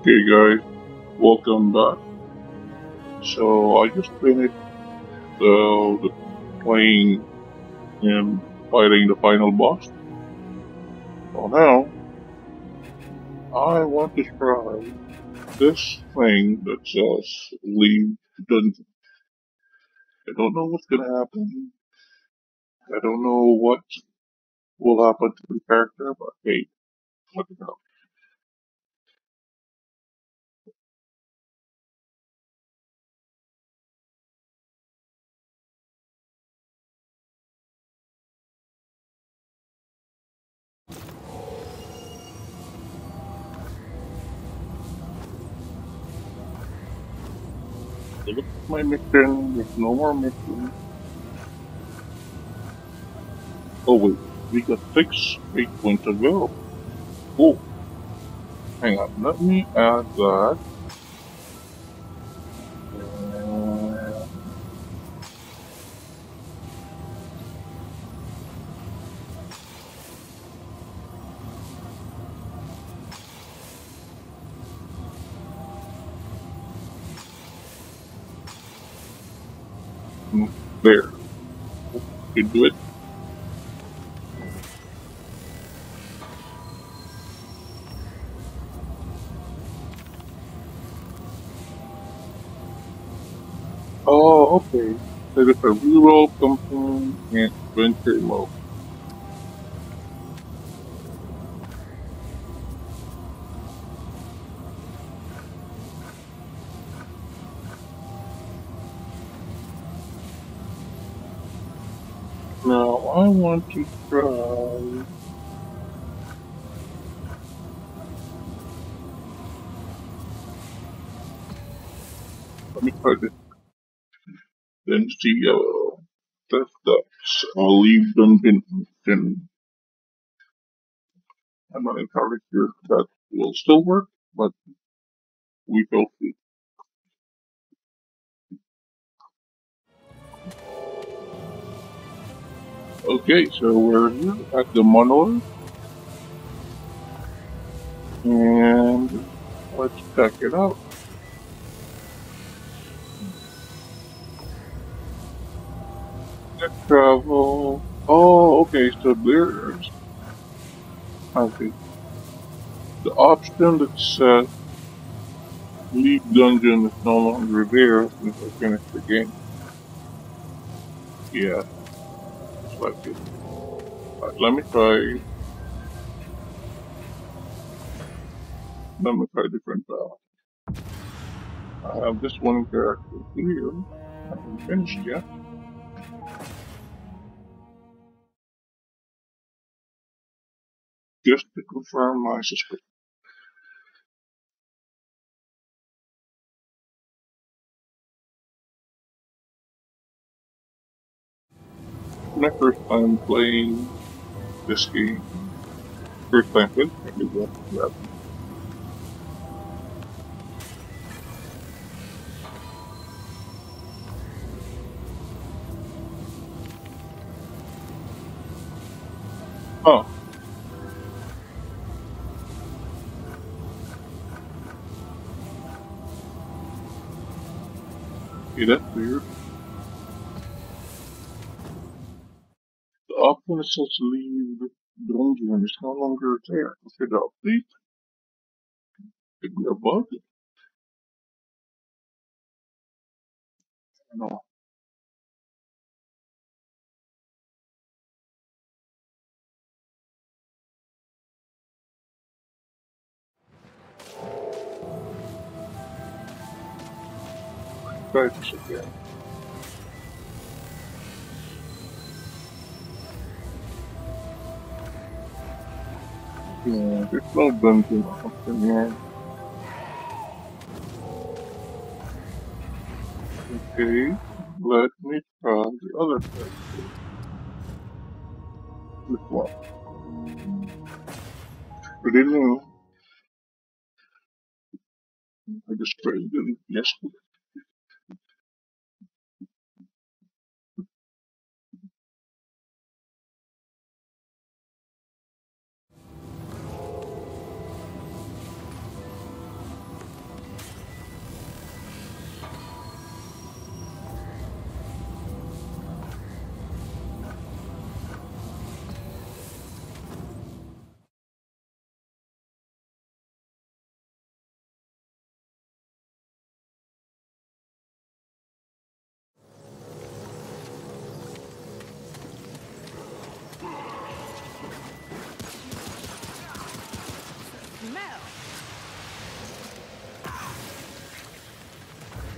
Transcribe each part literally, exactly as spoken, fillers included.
Okay, guys, welcome back. So I just finished uh, the playing and fighting the final boss. So now I want to try this thing that says leave dungeon. I don't know what's gonna happen. I don't know what will happen to the character, but hey, let it go. So look at my mission. There's no more mission. Oh wait, we got six eight points to go. Oh, hang on. Let me add that. Uh, there. You do it. Oh, okay. So there's a reroll campaign and adventure mode. Now I want to try. Let me try this. Then see. Uh, that's that's. I'll leave dungeon. Then I'm not entirely sure if that will still work, but we shall see. Okay, so we're here at the monolith, and let's check it out. Travel. Oh, okay. So there's. Okay. The option that says leave dungeon is no longer there since I finished the game. Yeah, it's like it. Alright, let me try. Let me try different path. I have this one character here. I haven't finished yet. Just to confirm my suspicion. My first time playing this game. First time finishing it. Yeah. Oh, okay, that's weird. The option that says leave dungeon is no longer there. Should I update? Could be a bug? No. Try this again. Yeah, there's no dungeon option here. Okay, let me try the other side. This one. Pretty new. I just tried it yesterday.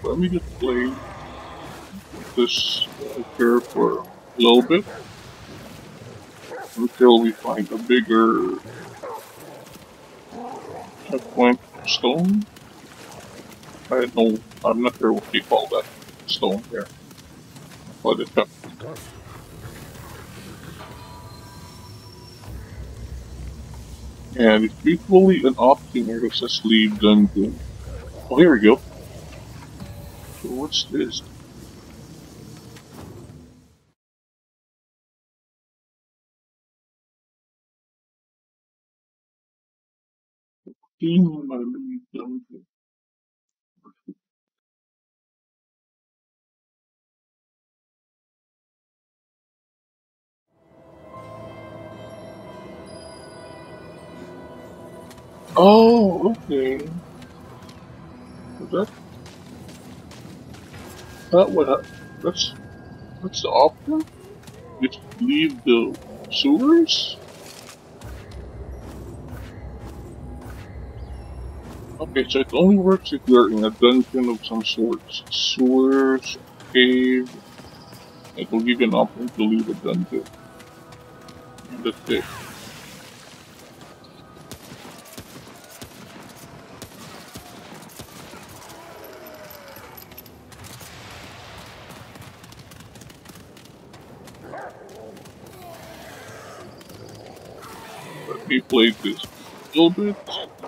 let me just play this character for a little bit until we find a bigger checkpoint stone. I don't know, I'm not sure what you call that stone here. But it's up. And it's usually an option here that says leave dungeon. Oh, here we go. So what's this? Team my leave dungeon. Oh, okay. Is that that what? I, that's that's the option. Just leave the sewers. Okay, so it only works if you're in a dungeon of some sort. Sewers, cave. It will give you an option to leave a dungeon. And that's it. Let me play this a little bit.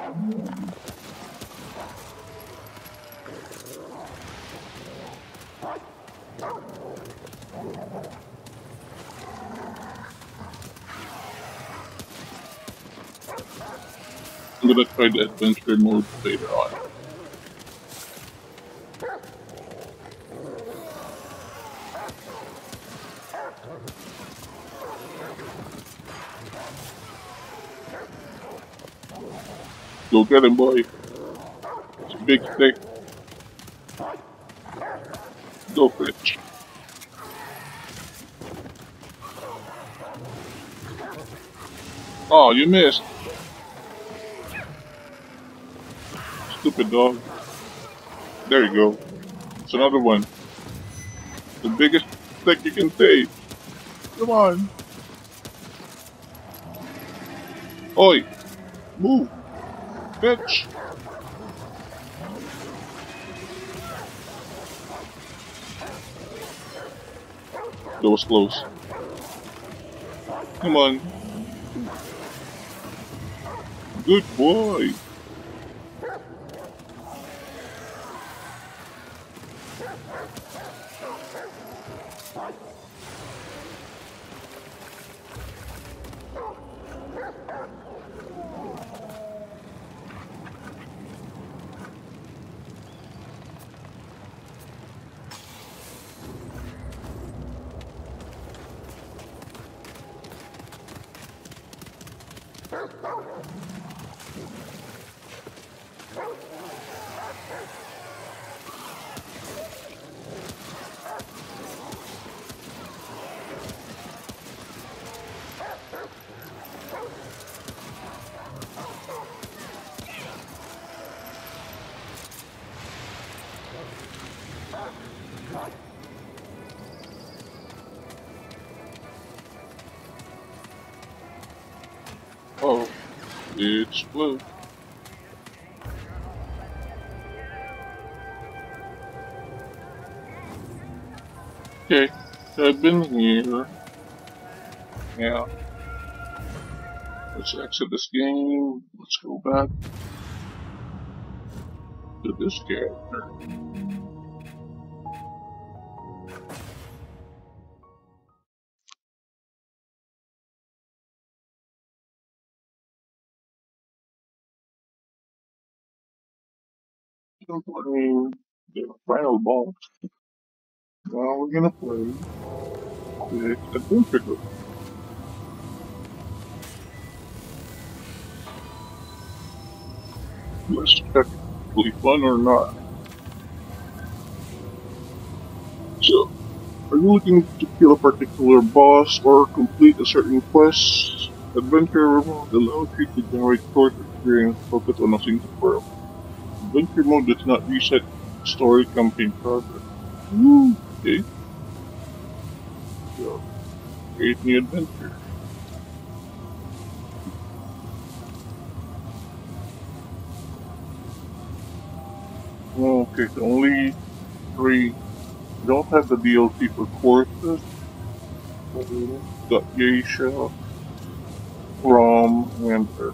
I'm gonna try the adventure mode later on. Go get him, boy. It's a big stick. Go fetch. Oh, you missed. Stupid dog. There you go. It's another one. The biggest stick you can take. Come on. Oi. Move. Fetch. That was close. Come on. Good boy. Oh, it's blue. Okay, I've been here. Yeah. Let's exit this game. Let's go back to this character. I'm playing the final boss. Now we're gonna play the adventure group. Let's check if it's really fun or not. So, are you looking to kill a particular boss or complete a certain quest? Adventure mode allows you to generate short experience focused on a single world. Adventure mode does not reset Story campaign progress. Woo! Okay. So, create new adventure. Okay, so only three. Don't have the D L C for courses. So, got Geisha, Rom, and Earth.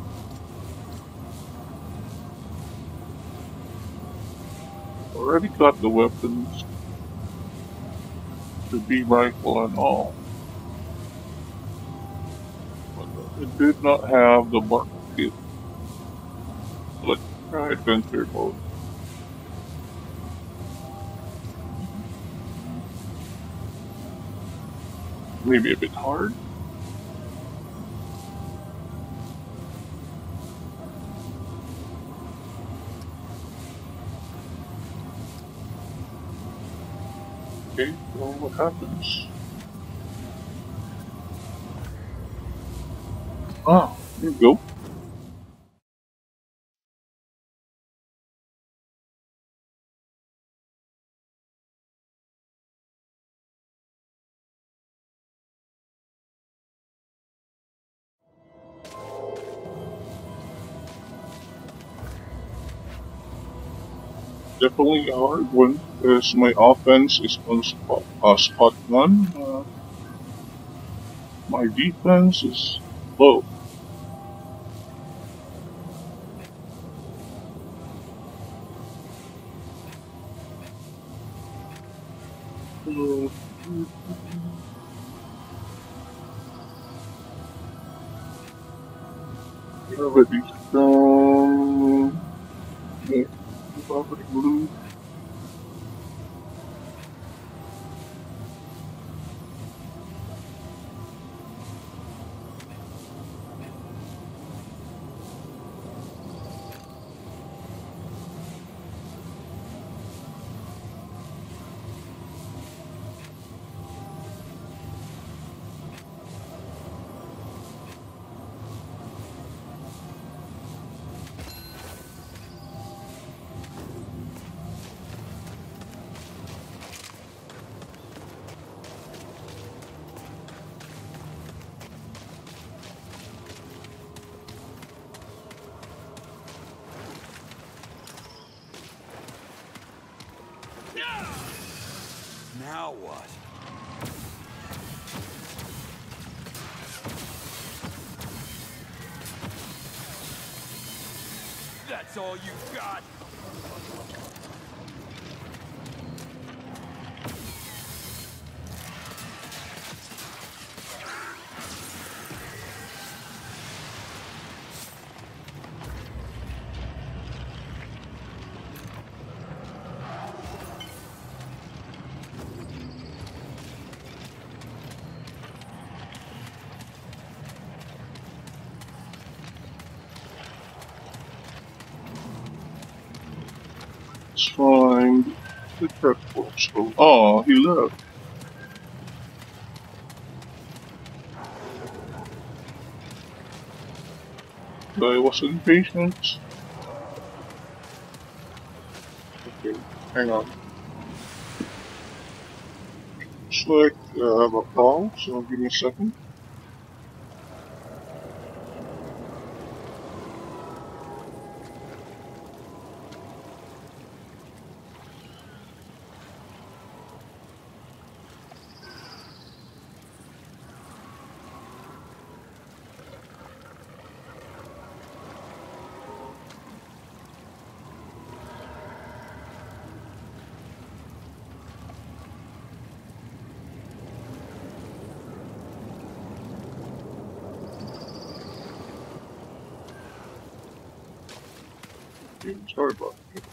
Already got the weapons, the B rifle and all. But it did not have the bark kit. Let's try adventure mode. Maybe a bit hard. Okay, so what happens? Ah, there you go. Definitely a hard one, because my offense is on spot, uh, spot one. Uh, my defense is low. So, gravity stone. Yeah, gravity blue. Now what? That's all you got? Let's find the prep force. Oh, he left. I was impatient. Okay, hang on. Looks like uh, I have a call, so give me a second. Okay, sorry about that.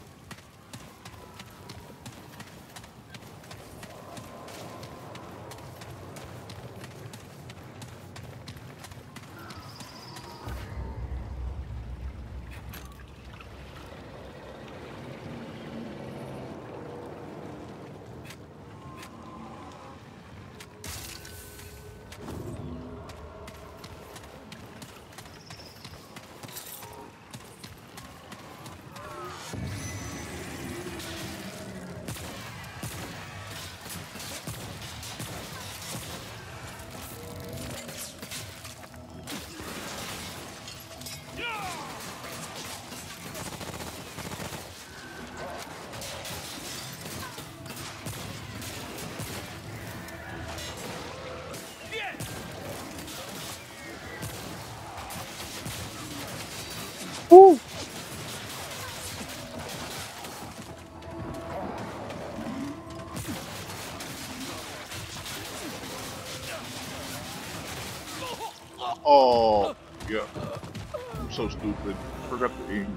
Oh, yeah. I'm so stupid. Forgot to aim.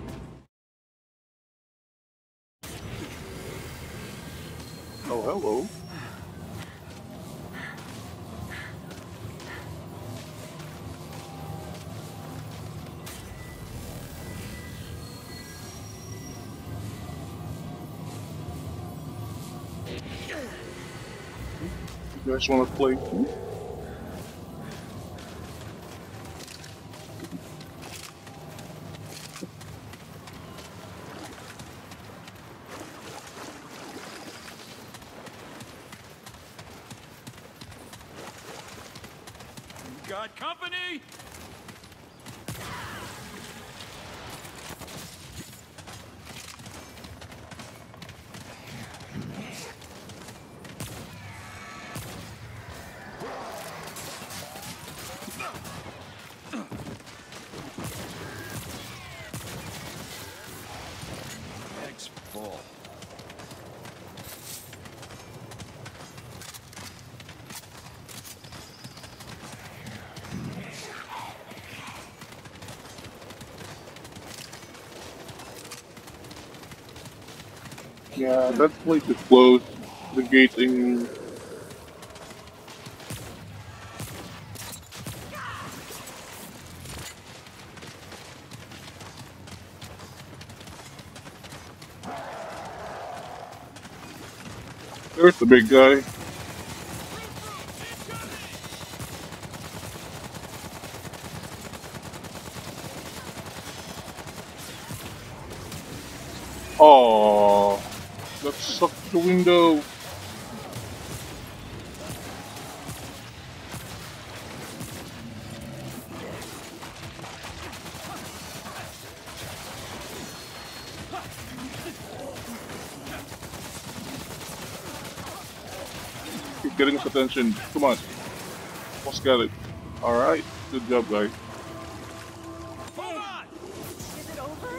Oh, hello. You guys want to play too? Got company? Eggs full. Yeah, that place is closed. The gating. There's the big guy. Oh, that sucked the window. Keep getting his attention. Come on. Let's get it. Alright. Good job, guys. Hold on! Is it over?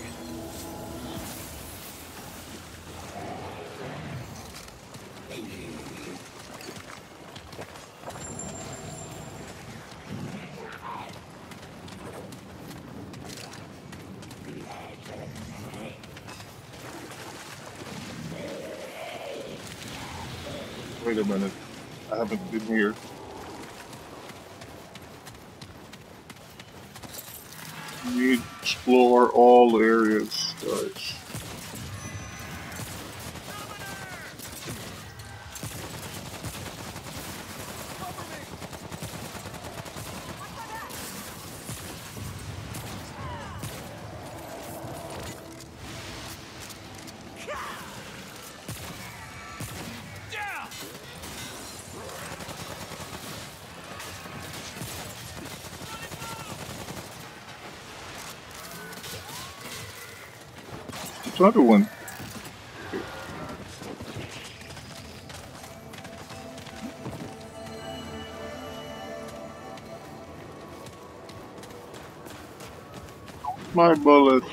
Wait a minute. I haven't been here. We need to explore all areas, guys. Down! It's another one. My bullet.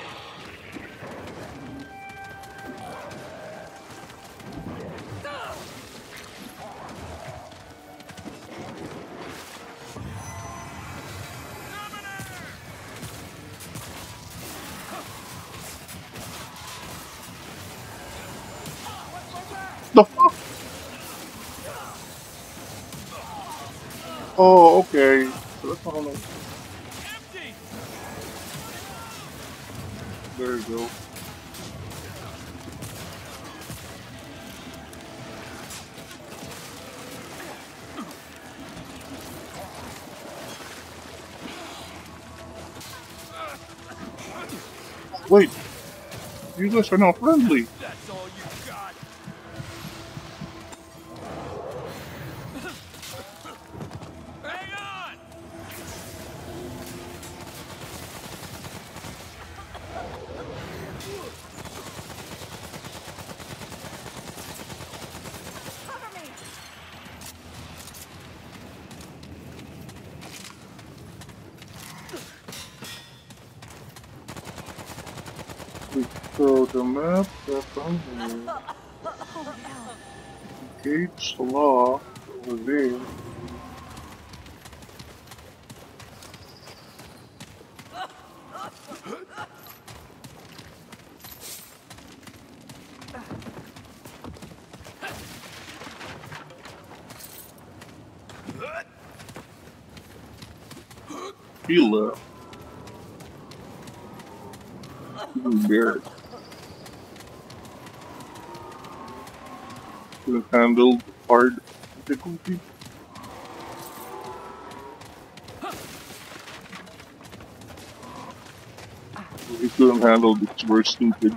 The fuck? Oh, okay. So that's not enough. Empty! There you go. Wait. You guys are not friendly. That's all you got? Hang on! Cover me! We throw the map back on here. Oh no. Gates locked over there. shield left. Even Barrett couldn't handle the hard difficulty. He couldn't handle the super stupid.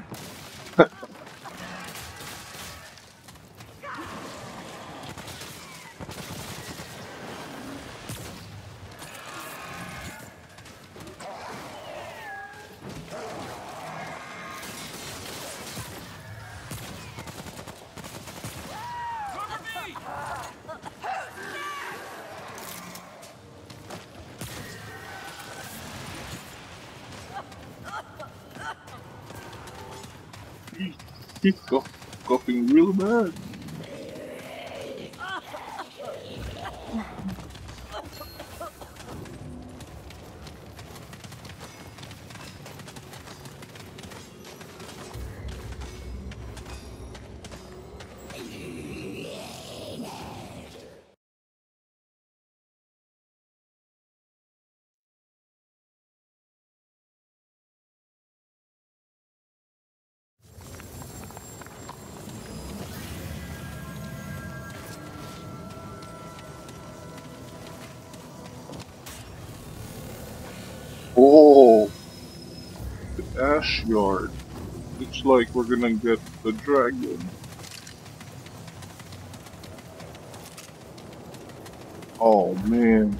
Cover me! He, he's cough, coughing real bad. Oh, the ash yard. Looks like we're gonna get the dragon. Oh man.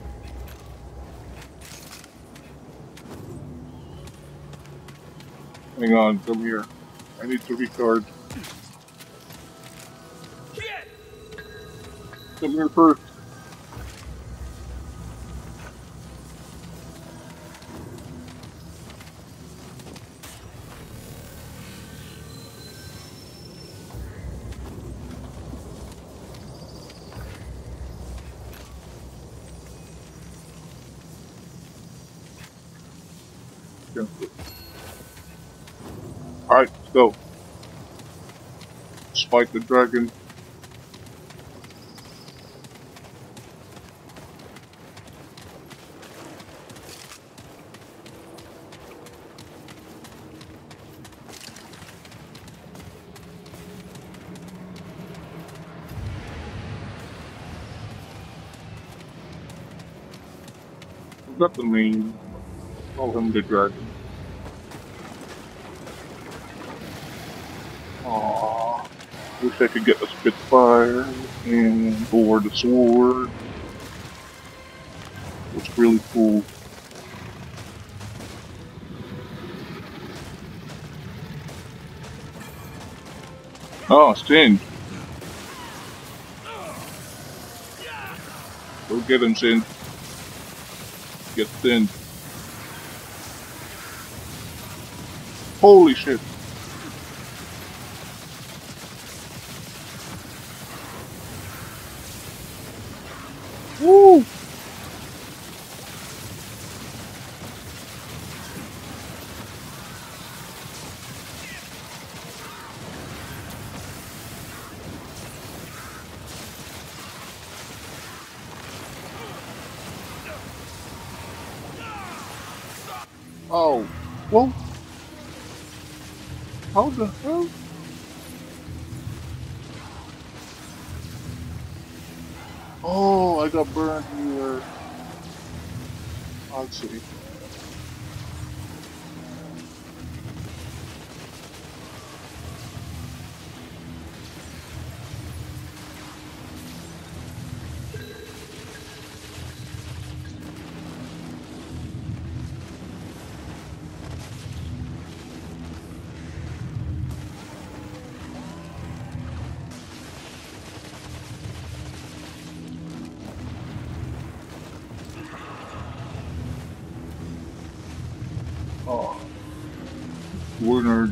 Hang on, come here. I need to recharge. Get! Come here first. Alright, let's go. Spike the dragon. I've got the name. Call him the dragon. Aww. Wish I could get the Spitfire and or the sword. It's really cool. Oh, Singed. Go get him, Singed. Get Singed. Holy shit. Woo! Oh, well, how the hell? Oh, I got burned here. Let's see. Oh, Warner.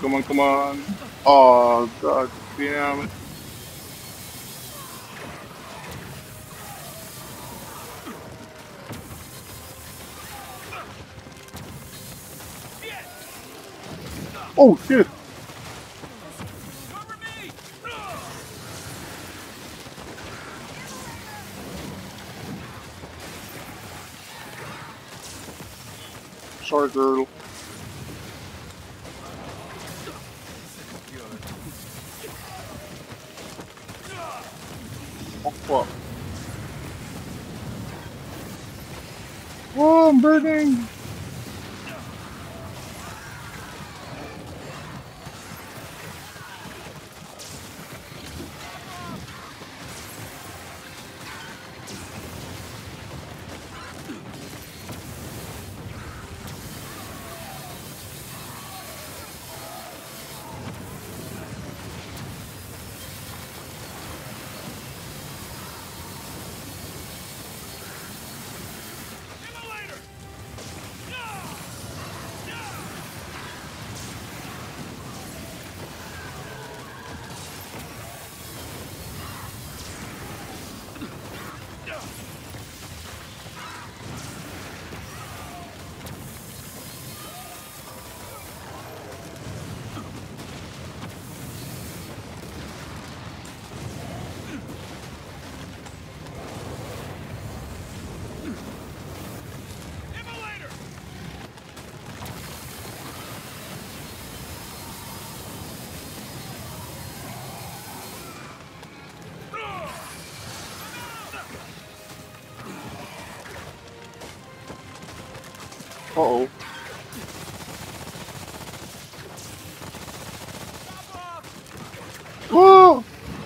Come on, come on. Oh, god damn it. Shit! Oh, shit. Cover me! Sorry, girl. Oh, fuck. Oh, I'm burning. Immolator! Immolator! Uh-oh. Stop off! Whoa!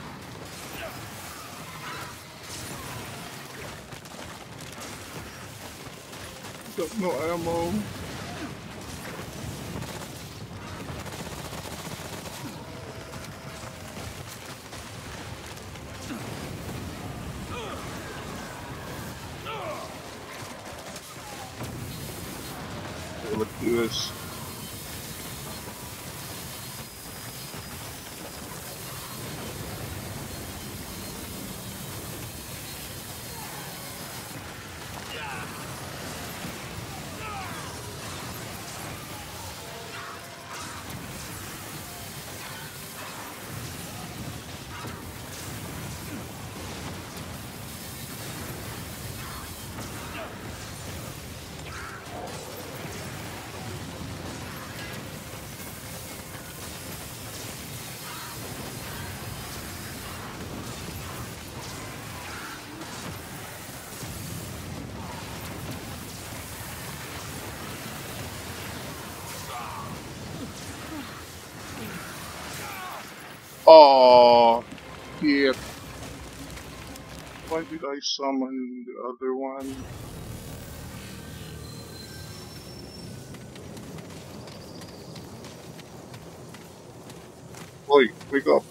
Got no ammo. Okay, let's do this. Oh, shit. Why did I summon the other one? Wait, wake up.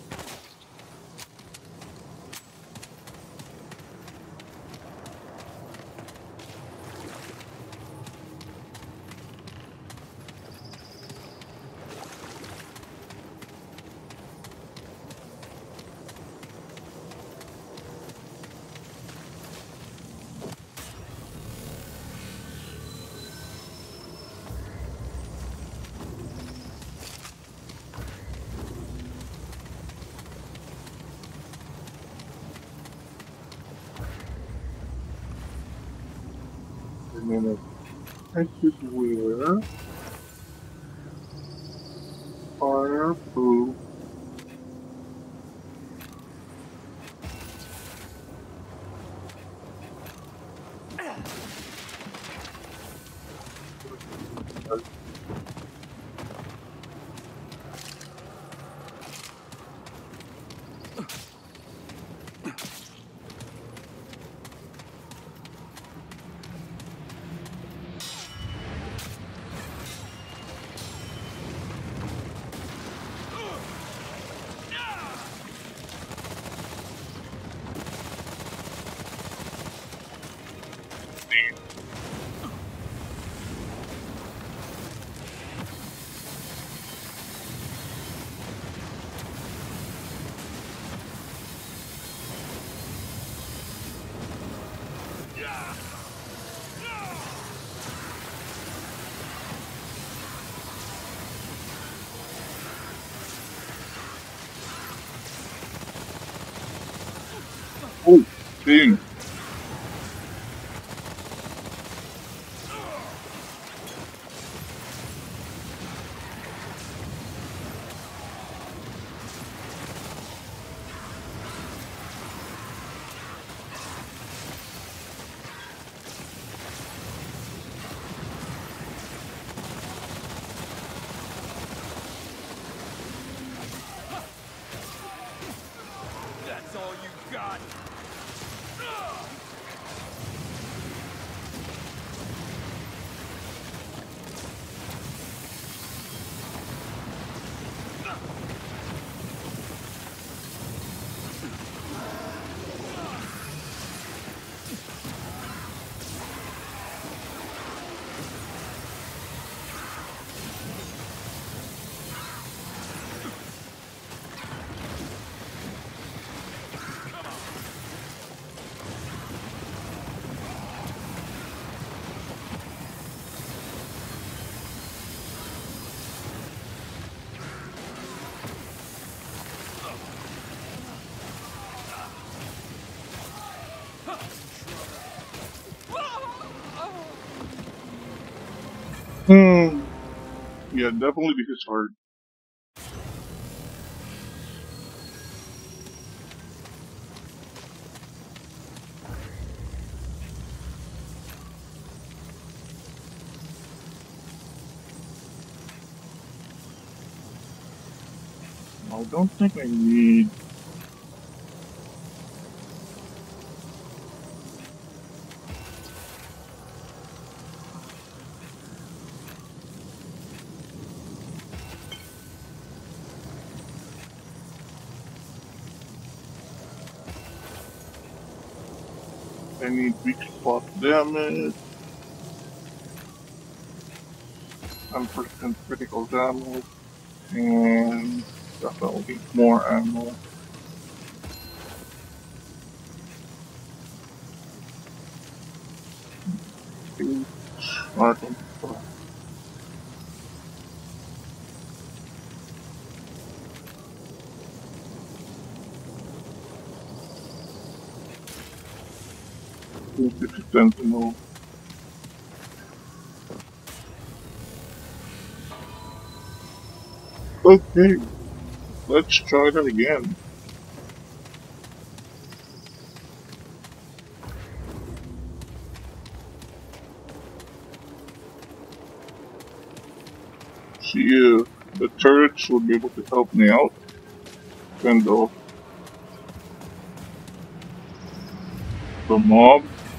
A minute. I should wear fireproof. thing. That's all you got. Hmm. Yeah, definitely this is hard. I don't think I need. I need weak spot damage, ten percent critical damage, and definitely more ammo. Two, I don't know. two fifty Sentinel. Okay, let's try that again. See if the turrets will be able to help me out. Fend off the mob.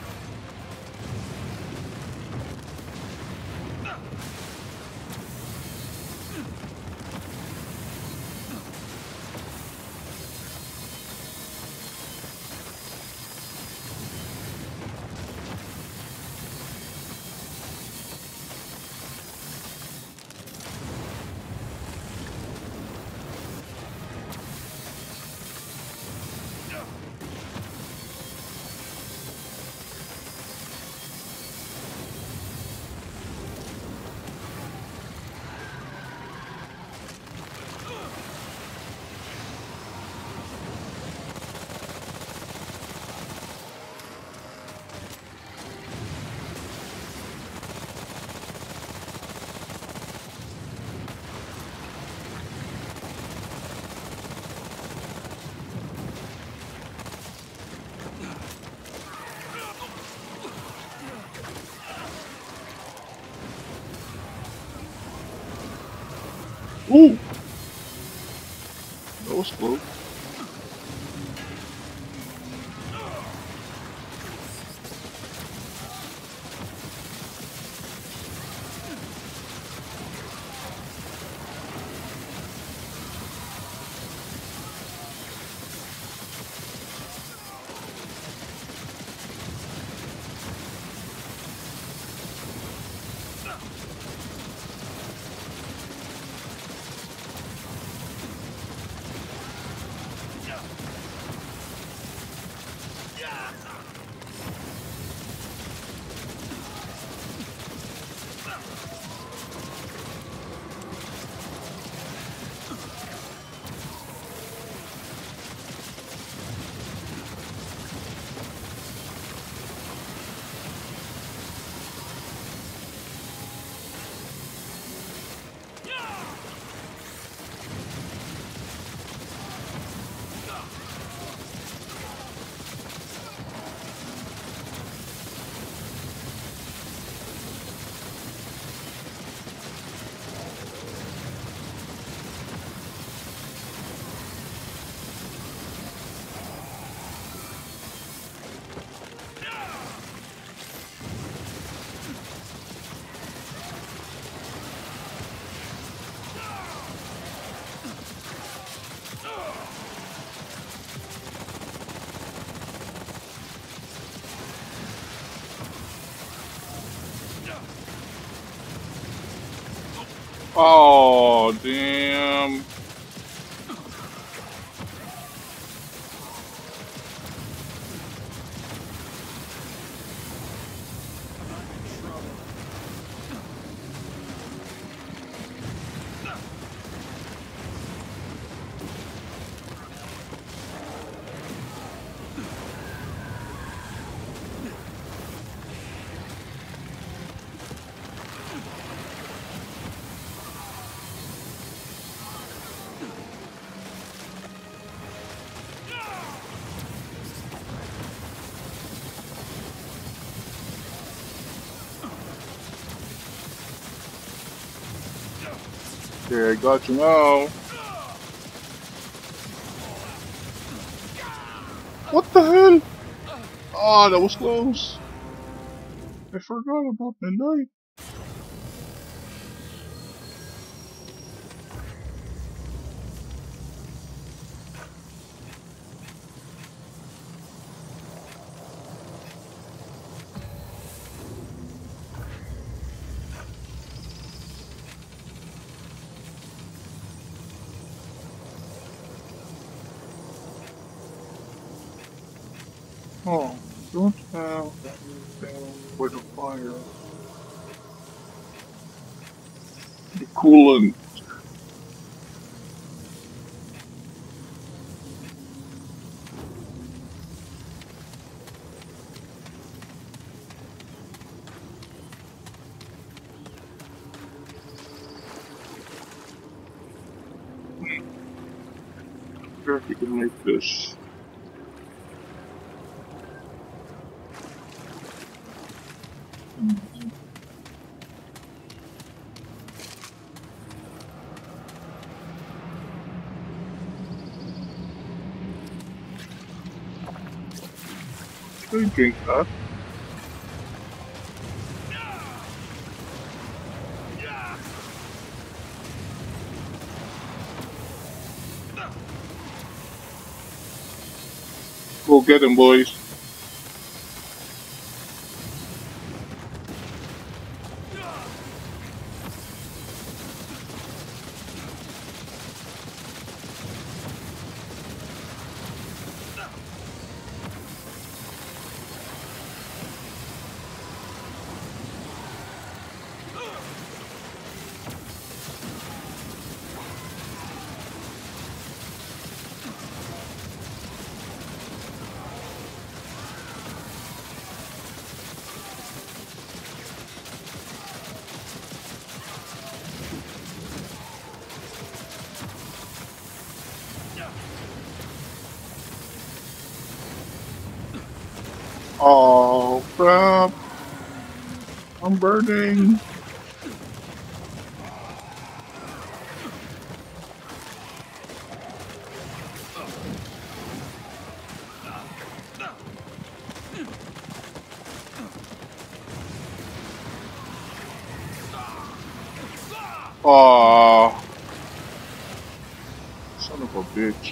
Ooh, that was close. Oh, damn. Okay, I got you now. What the hell? Ah, that was close. I forgot about the knife. Oh, don't have anything for the fire. The coolant. Sure if you can make this. Should I drink that? Go get him, boys. Oh, crap. I'm burning. Oh, son of a bitch.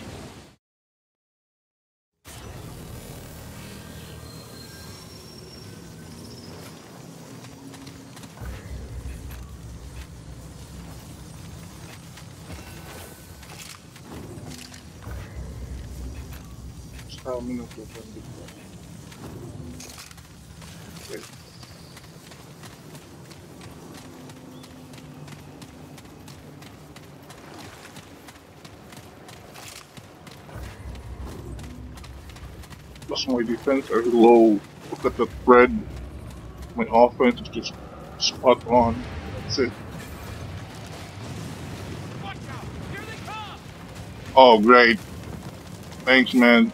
Stamina to twenty-four. Okay. Plus my defense are low. Look at that spread. My offense is just spot on. That's it. Watch out! Here they come! Oh, great. Thanks, man.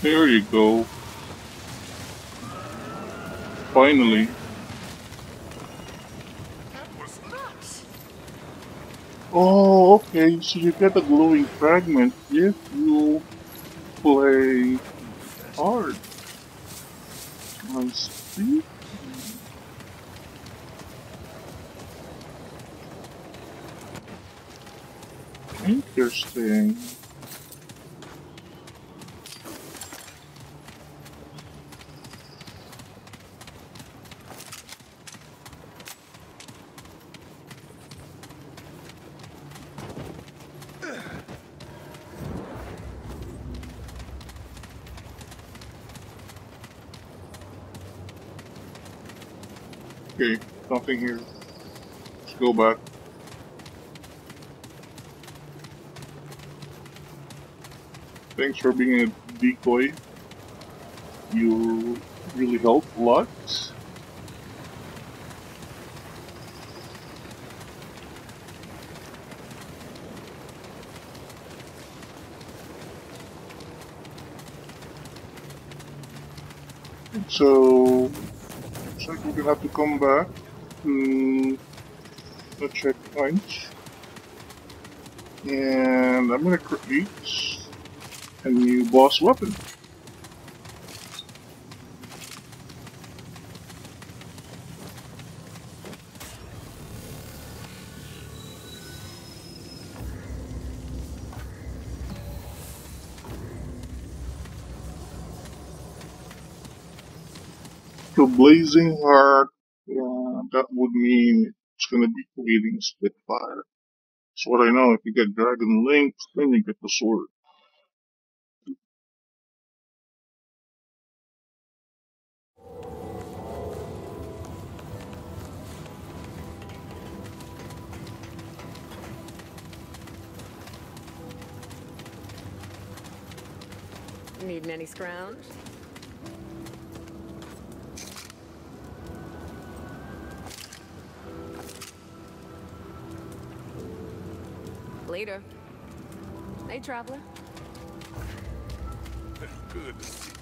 There you go. Finally. That was nuts. Oh, okay. So you get a glowing fragment if you play hard. I see. Interesting. Okay, nothing here. Let's go back. Thanks for being a decoy. You really help a lot. So, looks like we're gonna have to come back to the checkpoint. And I'm gonna create a new boss weapon. So blazing heart, yeah, that would mean it's gonna be creating Spitfire. That's what I know. If you get Dragon Link, then you get the sword. Needing any scrounge? Later. Hey, traveler. Good.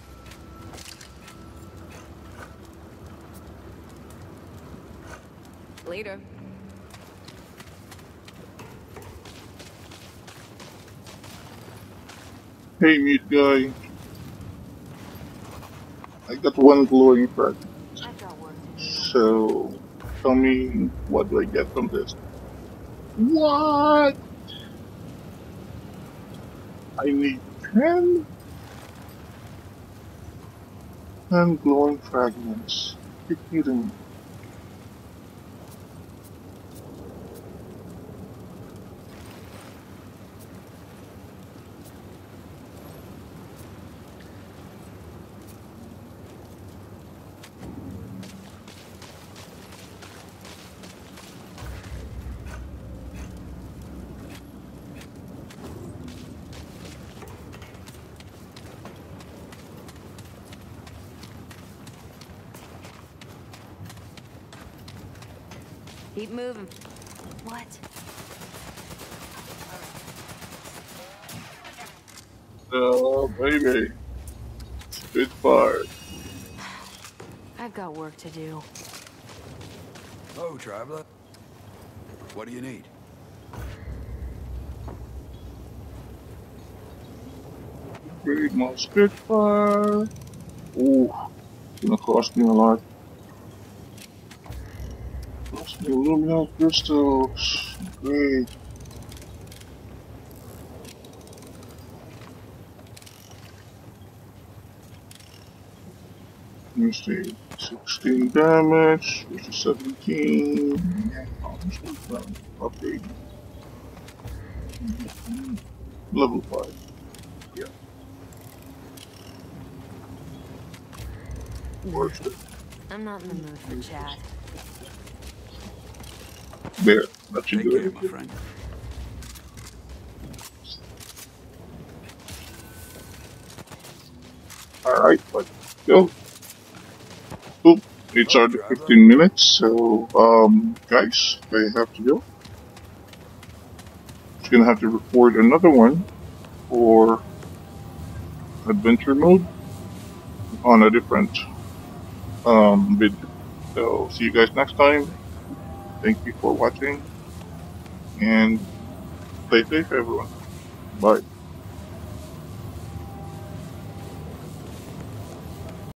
Later. Hey, mute guy. I got one glowing fragment. I've got work to do. So, tell me, what do I get from this? What? I need ten? ten glowing fragments. You're kidding me. Keep moving. What? Oh, baby. Spitfire. I've got work to do. Hello, traveler. What do you need? Upgrade my Spitfire. Ooh, it's gonna cost me a lot. Cost me aluminum crystals. Great. Let me see. sixteen damage versus seventeen. Yeah, how much was that? Upgrade. Level five. Yeah, worth it. I'm not in the mood for chat. There, that should Take do care, my it. friend. Alright, let's go. Oop, it's Hello, already traveler. fifteen minutes, so, um, guys, I have to go. Just gonna have to record another one for adventure mode on a different um video. So see you guys next time. Thank you for watching and stay safe, everyone. Bye.